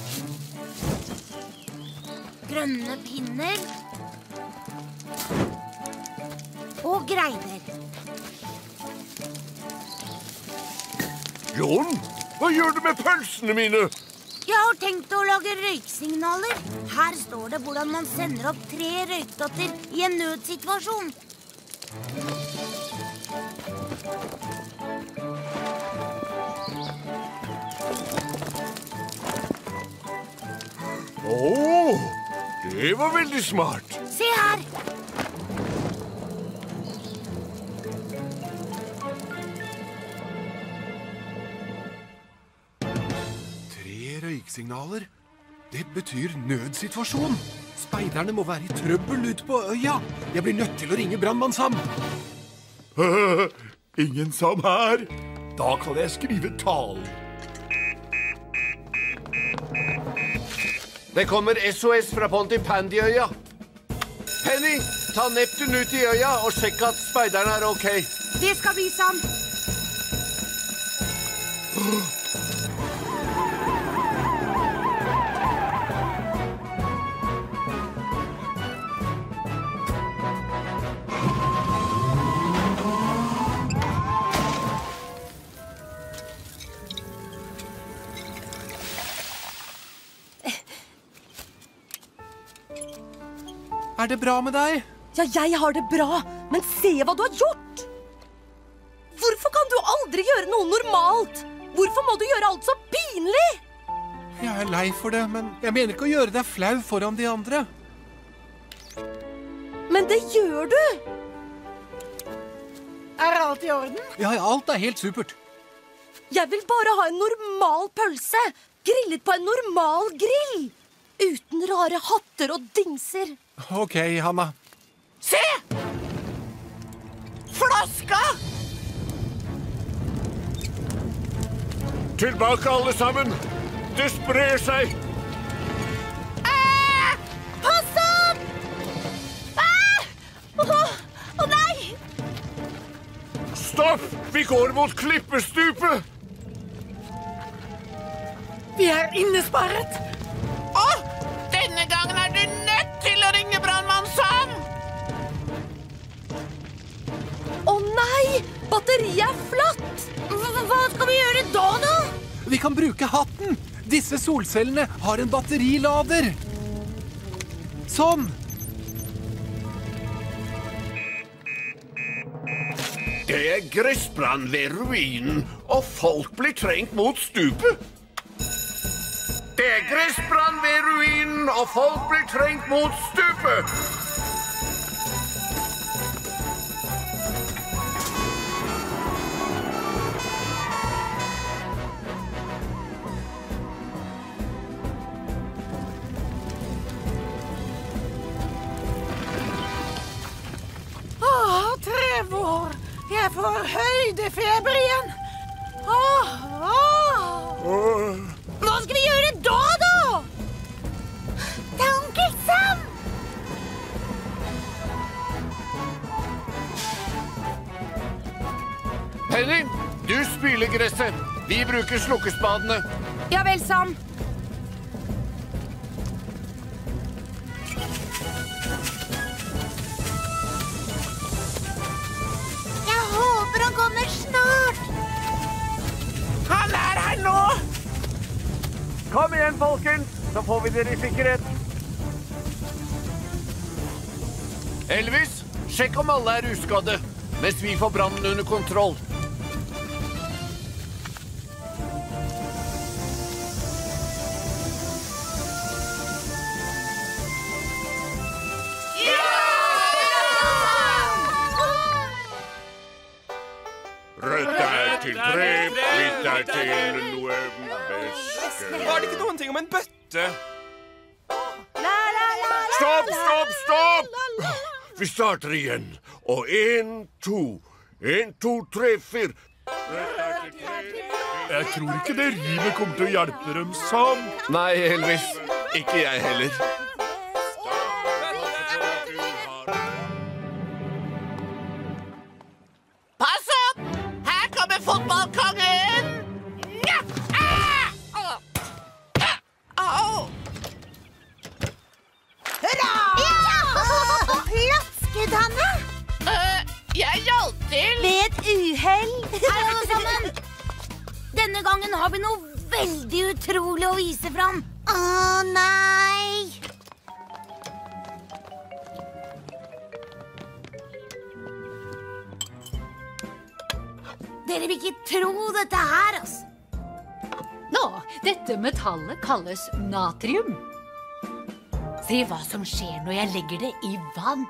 Grønne pinner. Og greider. John, hva gjør du med pølsene mine? Jeg har tenkt å lage røyksignaler. Her står det hvordan man sender opp 3 røykdotter i en nødsituasjon. Det var veldig smart. Se her. Røyksignaler. Det betyr nødsituasjon. Speiderne må være i trøbbel ute på øya. Jeg blir nødt til å ringe brannmann Sam. Ingen Sam her. Da kan jeg skrive talen. Det kommer SOS fra Pontypandyøya. Penny, ta Neptun ut i øya og sjekk at speiderne er ok. Det skal vi, Sam. Er det bra med deg? Ja, jeg har det bra, men se hva du har gjort! Hvorfor kan du aldri gjøre noe normalt? Hvorfor må du gjøre alt så pinlig? Jeg er lei for det, men jeg mener ikke å gjøre deg flau foran de andre. Men det gjør du! Er alt i orden? Ja, alt er helt supert. Jeg vil bare ha en normal pølse, grillet på en normal grill, uten rare hatter og dingser. Ok, Hanna. Se! Flaska! Tilbake alle sammen. Det sprer seg. Pass opp! Å nei! Stopp! Vi går mot klippestupet. Vi er innesperret. Denne gangen er du nødt til å ringe brannmann Sam. Å nei! Batteriet er flatt! Hva skal vi gjøre da? Vi kan bruke hatten. Disse solcellene har en batterilader. Sånn! Det er gressbrann ved ruinen, og folk blir trengt mot stupet. Det er gressbrann ved ruinen, og folk blir trengt mot stupet. Trevor! Jeg får høydefeber igjen. Hva skal vi gjøre da? Det er onkel Sam! Penny, du spyler gresset. Vi bruker slukkespadene. Ja vel, Sam. Jeg håper han kommer snart. Han er her nå! Kom igjen, folkens, så får vi dere i sikkerhet. Elvis, sjekk om alle er uskadde, mens vi får brannen under kontroll. Rødt er til tre, hvitt er til noe beske. Var det ikke noen ting om en bøtte? Stopp! Vi starter igjen. Og 1, 2. 1, 2, 3, 4. Jeg tror ikke det rimet kommer til å hjelpe dem, Sam. Nei, Elvis. Ikke jeg heller. Pass opp! Her kommer fotballkongen! Ja! Au! Hurra! Plasket, Hanne! Jeg hjalp til. Ved et uhell. Hei, alle sammen. Denne gangen har vi noe veldig utrolig å vise fram. Å, nei. Dere vil ikke tro dette her, altså. Nå, dette metallet kalles natrium. Se hva som skjer når jeg legger det i vann.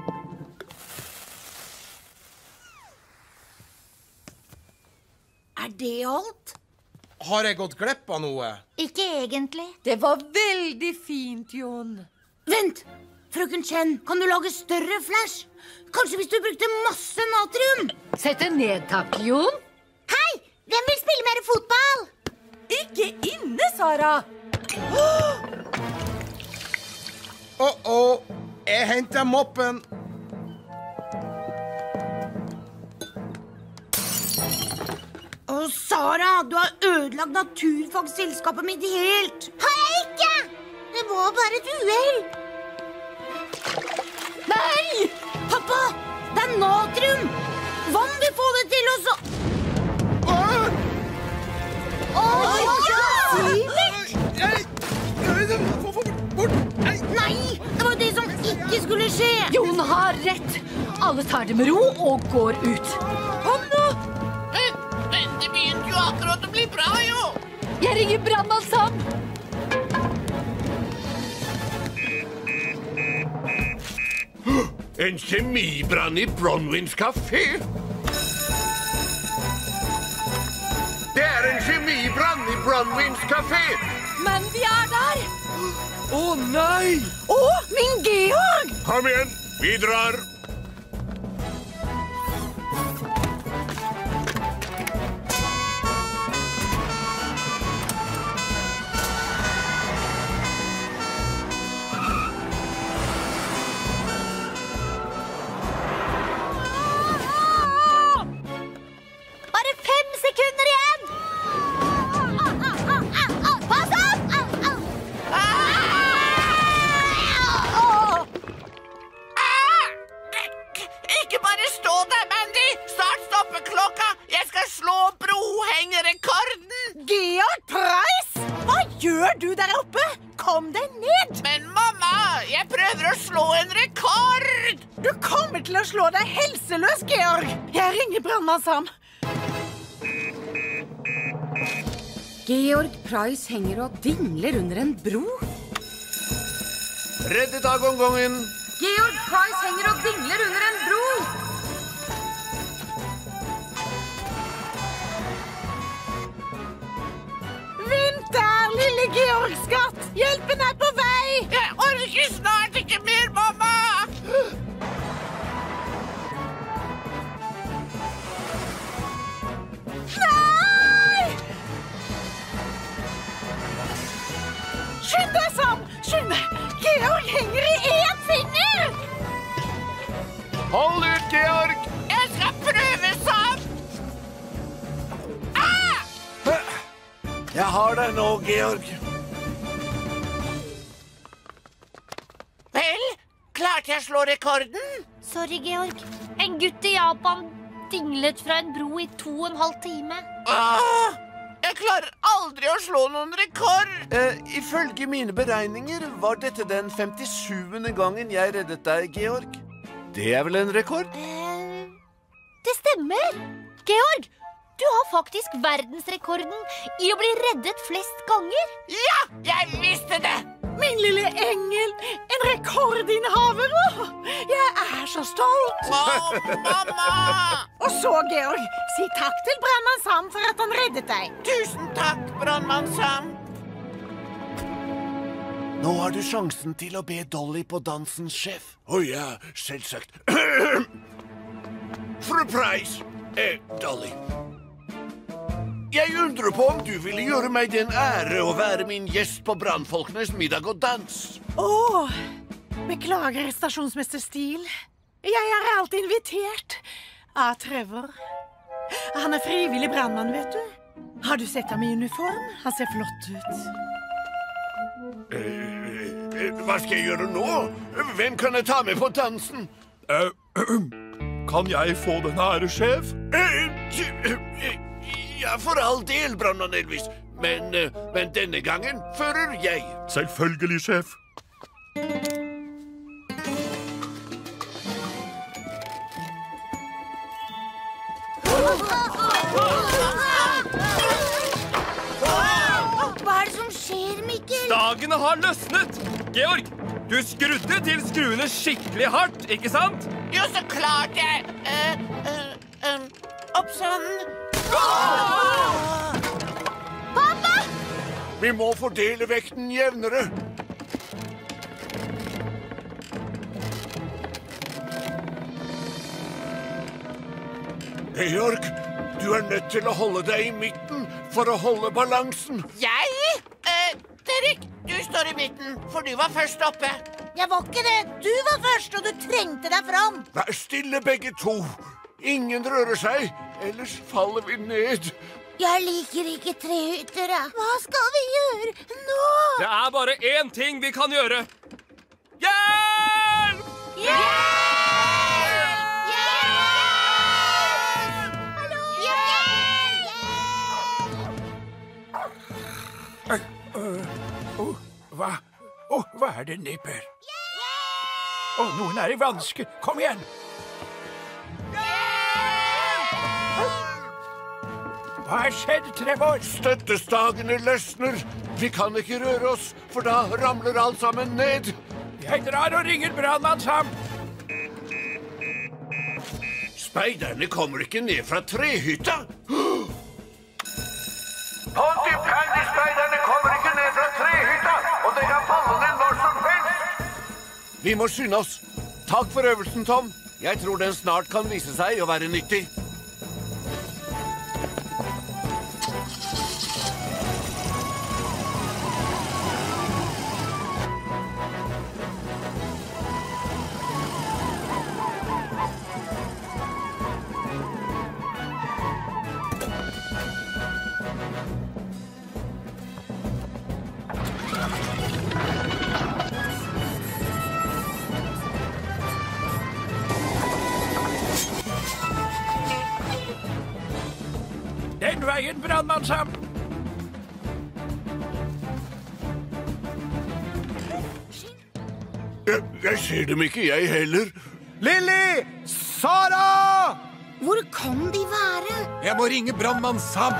Er det alt? Har jeg gått glipp av noe? Ikke egentlig. Det var veldig fint, Jon. Vent! Frøken Chen, kan du lage større flash? Kanskje hvis du brukte masse natrium? Sett det ned, takk, Jon. Hei! Hvem vil spille mer fotball? Ikke inne, Sara. Jeg henter moppen. Å, Sara, du har ødelagt naturfagselskapet mitt helt. Har jeg ikke? Det var bare et uhell. Nei! Pappa, det er natrium. Vann vil få det til å så... Nei, det var det som ikke skulle skje. Jon har rett. Alle tar det med ro og går ut. Kom nå! Det begynte jo akkurat å bli bra, jo. Jeg ringer brannmann, Sam. En kjemibrann i Bronwyns kafé. Det er en kjemibrann i Bronwyns kafé. Men vi er der. Å, nei! Å, min Georg! Kom igjen, vi drar. Bare 5 sekunder igjen. Pass opp! Ikke bare stå der, Mandy. Snart stopper klokka. Jeg skal slå brohengerekorden. Georg Preis! Hva gjør du der oppe? Kom deg ned! Men mamma Mamma, jeg prøver å slå en rekord! Du kommer til å slå deg helseløs, Georg. Jeg ringer brannmann Sam. Georg Price henger og dingler under en bro. Reddet av gongongen. Georg Price henger og dingler under en bro. Vinter, lille Georgs skatt. Hjelpen er på vei. Jeg orker snart ikke mer, mamma! Nei! Skynd deg, Sam. Skynd deg. Georg henger i én finger. Hold ut, Georg. Jeg skal prøve, Sam. Jeg har deg nå, Georg. Vel, klarte jeg å slå rekorden? Sorry, Georg. En gutt i Japan dinglet fra en bro i 2,5 timer. Jeg klarer aldri å slå noen rekord. Ifølge mine beregninger var dette den 57. gangen jeg reddet deg, Georg. Det er vel en rekord? Det stemmer. Georg, du har faktisk verdensrekorden i å bli reddet flest ganger. Ja, jeg visste det. Min lille engel, en rekordinnehaver. Jeg er så stolt. Mamma! Og så, Georg, si takk til brannmann Sam for at han reddet deg. Tusen takk, brannmann Sam. Nå har du sjansen til å be Dolly på dansen, sjef. Ja, selvsagt. Fru Price, Dolly. Jeg undrer på om du ville gjøre meg den ære å være min gjest på brannfolkenes middag og dans. Beklager, stasjonsmester Steele. Jeg er alltid invitert av Trevor. Han er frivillig brannmann, vet du. Har du sett ham i uniform? Han ser flott ut. Hva skal jeg gjøre nå? Hvem kan jeg ta med på dansen? Kan jeg få den ære, sjef? Ja, for all del, brannmann Elvis. Men denne gangen fører jeg. Selvfølgelig, sjef. Hva er det som skjer, Mikkel? Stagene har løsnet. Georg, du skrudde til skruene skikkelig hardt, ikke sant? Jo, så klart jeg. Opp sånn. Pappa! Vi må fordele vekten jevnere. Georg, du er nødt til å holde deg i midten for å holde balansen. Jeg? Derek, du står i midten, for du var først oppe. Jeg var ikke det. Du var først, og du trengte deg fram. Vær stille, begge to. Ingen rører seg, ellers faller vi ned. Jeg liker ikke trehytter. Hva skal vi gjøre nå? Det er bare én ting vi kan gjøre. Hjelp! Hva er det, Nipper? Noen er i vanske. Kom igjen! Hva har skjedd, Trevor? Støttestagene løsner. Vi kan ikke røre oss, for da ramler alt sammen ned. Jeg drar og ringer brannmann Sam. Speiderne kommer ikke ned fra trehytta. Pontypridd-speiderne kommer ikke ned fra trehytta, og det kan falle ned når som helst. Vi må skynde oss. Takk for øvelsen, Tom. Jeg tror den snart kan vise seg å være nyttig. Den veien, brannmann Sam. Jeg ser dem ikke, jeg heller. Lilly! Sara! Hvor kan de være? Jeg må ringe brannmann Sam.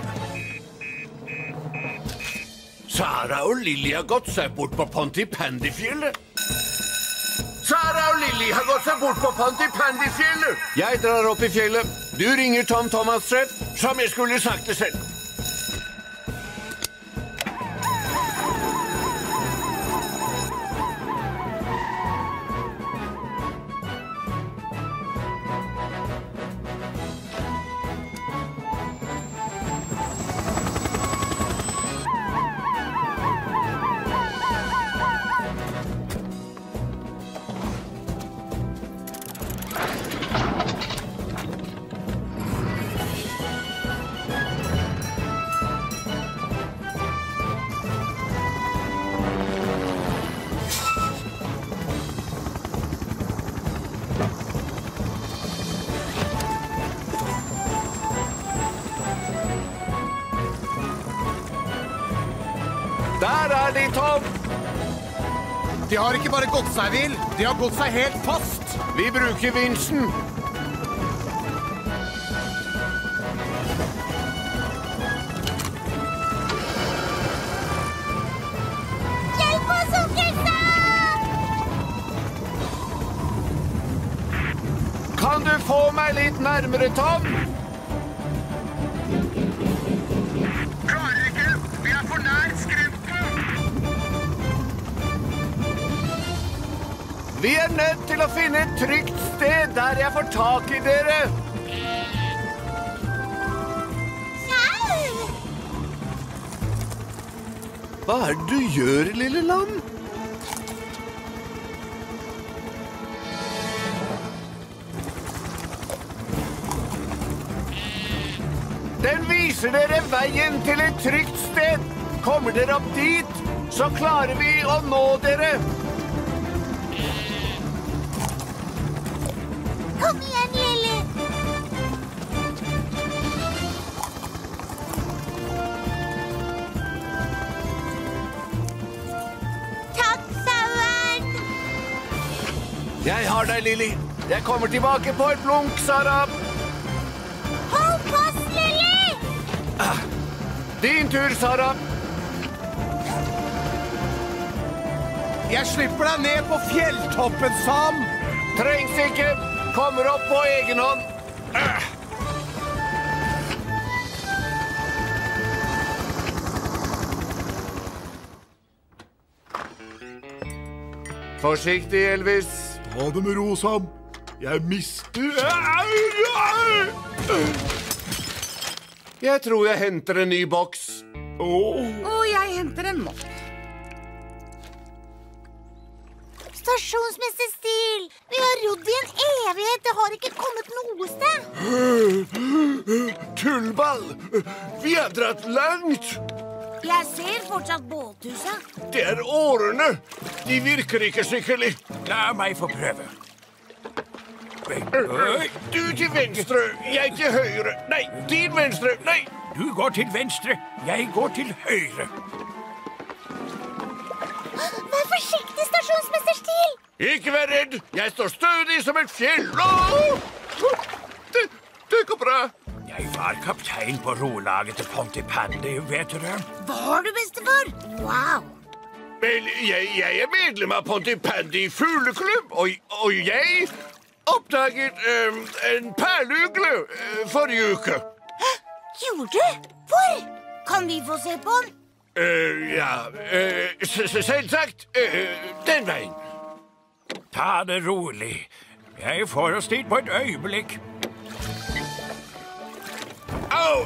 Sara og Lilly har gått seg bort på Pontypandyfjellet. Sara og Lilly har gått seg bort på Pontypandyfjellet. Jeg drar opp i fjellet. Du ringer Tom Thomas Treff, som jeg skulle sagt det selv. Der er de, Tom! De har ikke bare gått seg vill, de har gått seg helt fast. Vi bruker vinsen. Hjelp oss, onkel Sam! Kan du få meg litt nærmere, Tom? Klarer ikke. Vi er for nær skrenten. Vi er nødt til å finne et trygt sted der jeg får tak i dere. Hva er det du gjør, lille lam? Den viser dere veien til et trygt sted. Kommer dere opp dit, så klarer vi å nå dere. Kom igjen, Lilly. Takk, sauen. Jeg har deg, Lilly. Jeg kommer tilbake på et blunk, Sara. Hold fast, Lilly. Din tur, Sara. Jeg slipper deg ned på fjelltoppen, Sam. Trengs ikke. Kommer opp på egen hånd. Forsiktig, Elvis. Ta det med ro, Sam. Jeg mister... Jeg tror jeg henter en ny boks. Og jeg henter en mopp. Stasjonsmester Stil, vi har rodd i en evighet. Det har ikke kommet noe sted. Tullball! Vi har dratt langt. Jeg ser fortsatt båthuset. Det er årene. De virker ikke skikkelig. La meg få prøve. Du til venstre, jeg til høyre. Nei, din venstre. Nei. Du går til venstre, jeg går til høyre. Vær forsiktig, stasjonsmester Stil. Ikke vær redd. Jeg står stødig som et fjell. Det går bra. Jeg var kaptein på rolaget til Pontypandy, vet du det? Var du, bestefar? Wow. Vel, jeg er medlem av Pontypandy fugleklubb, og jeg oppdaget en perlugle forrige uke. Gjorde du? Hvor? Kan vi få se på den? Selvsagt. Den veien. Ta det rolig. Jeg får oss dit på et øyeblikk. Au!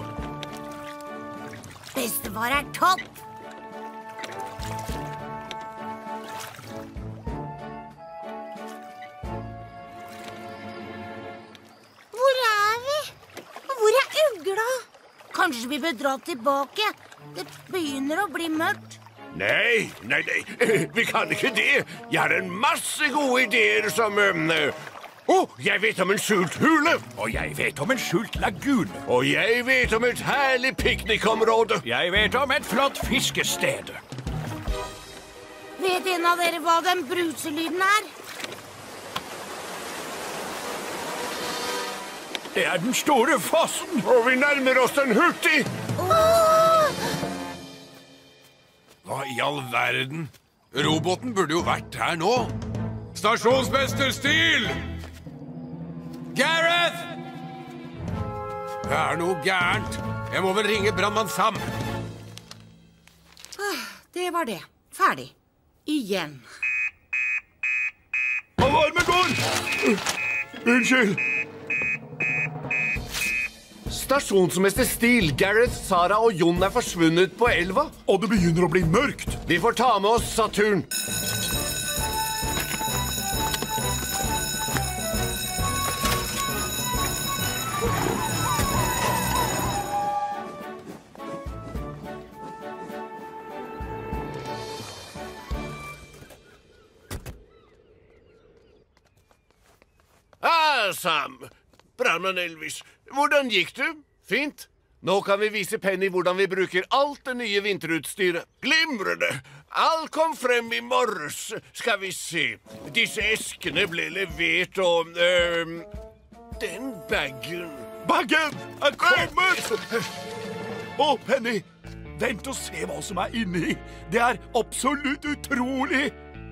Bestefar er topp. Hvor er vi? Hvor er ugla? Kanskje vi bør dra tilbake? Det begynner å bli mørkt. Nei, vi kan ikke det. Jeg har en masse gode ideer som... jeg vet om en skjult hule. Og jeg vet om en skjult lagune. Og jeg vet om et herlig piknikområde. Jeg vet om et flott fiskested. Vet en av dere hva den bruselyden er? Det er den store fossen. Og vi nærmer oss den hurtig. Hva i all verden? Roboten burde jo vært her nå. Stasjonsmester Steel! Gareth! Det er noe gærent. Jeg må vel ringe brannmann Sam. Det var det. Ferdig. Igjen. Alarmen går! Unnskyld. Stasjonsmester Steel, Gareth, Sara og Jon er forsvunnet på elva. Og det begynner å bli mørkt. Vi får ta med oss Saturn. Sam. Brandmann Elvis, hvordan gikk det? Fint. Nå kan vi vise Penny hvordan vi bruker alt det nye vinterutstyret. Glimrende. Alt kom frem i morges. Skal vi se. Disse eskene ble levert og... den bagen. Bagen er kommet! Å, Penny, vent og se hva som er inni. Det er absolutt utrolig.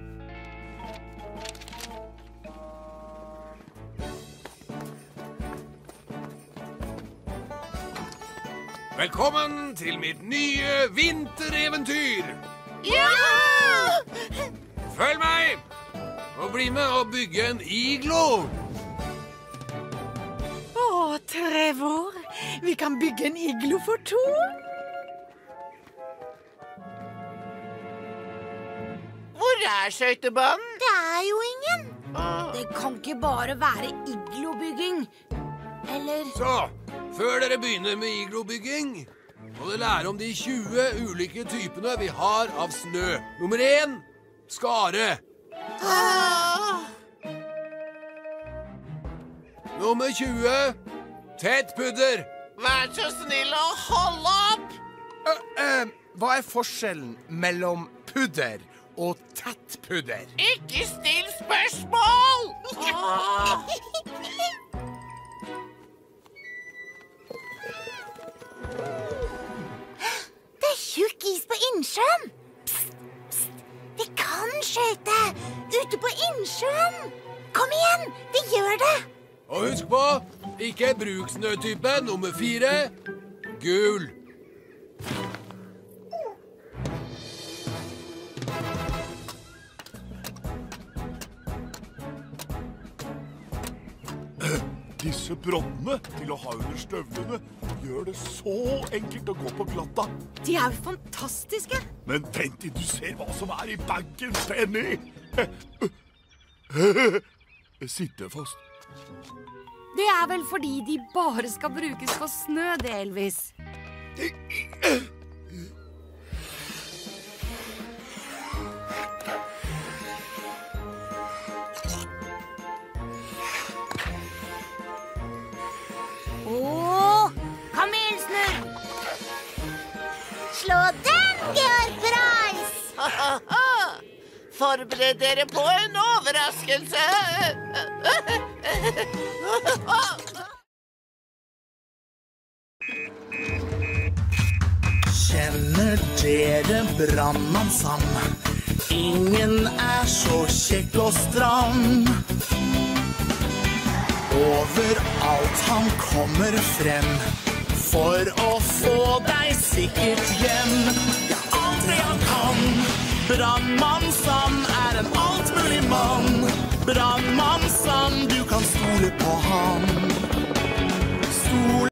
Velkommen til mitt nye vintereventyr! Ja! Følg meg, og bli med og bygge en iglo. Trevor, vi kan bygge en iglo for 2. Hvor er skøytebanen? Det er jo ingen. Det kan ikke bare være iglobygging. Eller... Så, før dere begynner med iglobygging, må dere lære om de 20 ulike typene vi har av snø. Nummer 1, skare. Nummer 20, tett pudder. Vær så snill å holde opp. Hva er forskjellen mellom pudder og tett pudder? Ikke still spørsmål! Det er tjukk is på innsjøen. Psst, psst. Vi kan skøyte ute på innsjøen. Kom igjen, vi gjør det. Og husk på, ikke bruk snøtype. Nummer 4, gul. Disse broddene til å ha under støvlene gjør det så enkelt å gå på glatta. De er jo fantastiske. Men vent til du ser hva som er i bagen, Penny. Sitte fast. Det er vel fordi de bare skal brukes for snø, det, Elvis. Kamelsnurr! Slå den, Georg Price! Forbered dere på en overraskelse. Kjenner dere brannmann Sam? Ingen er så kjekk og stram. Overalt han kommer frem for å få deg sikkert hjem. Ja, alt det han kan. Brannmann Sam er en altmulig mann. Brannmann Sam, du kan stole på ham.